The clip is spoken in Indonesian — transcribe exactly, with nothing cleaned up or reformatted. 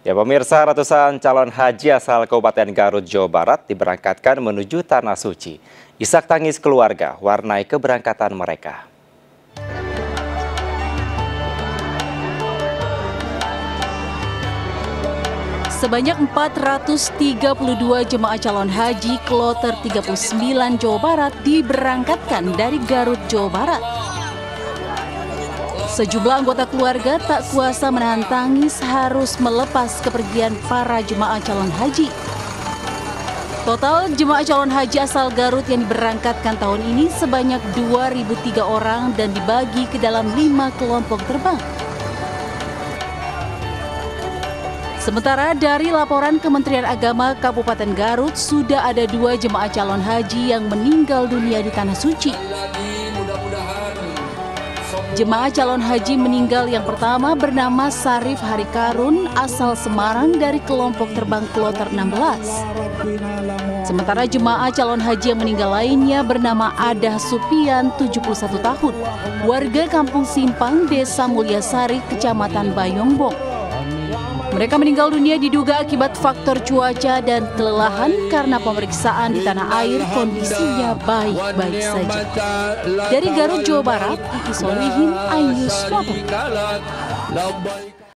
Ya pemirsa, ratusan calon haji asal Kabupaten Garut, Jawa Barat diberangkatkan menuju Tanah Suci. Isak tangis keluarga warnai keberangkatan mereka. Sebanyak empat ratus tiga puluh dua jemaah calon haji kloter tiga puluh sembilan Jawa Barat diberangkatkan dari Garut, Jawa Barat. Sejumlah anggota keluarga tak kuasa menahan tangis harus melepas kepergian para jemaah calon haji. Total jemaah calon haji asal Garut yang diberangkatkan tahun ini sebanyak dua ribu tiga orang dan dibagi ke dalam lima kelompok terbang. Sementara dari laporan Kementerian Agama Kabupaten Garut, sudah ada dua jemaah calon haji yang meninggal dunia di Tanah Suci. Jemaah calon haji meninggal yang pertama bernama Sarif Harikarun asal Semarang dari kelompok terbang kloter enam belas. Sementara jemaah calon haji yang meninggal lainnya bernama Adah Supian, tujuh puluh satu tahun, warga Kampung Simpang, Desa Mulyasari, Kecamatan Bayongbong. Mereka meninggal dunia diduga akibat faktor cuaca dan kelelahan karena pemeriksaan di tanah air kondisinya baik-baik saja. Dari Garut, Jawa Barat, Iki Solihin, iNews Melaporkan.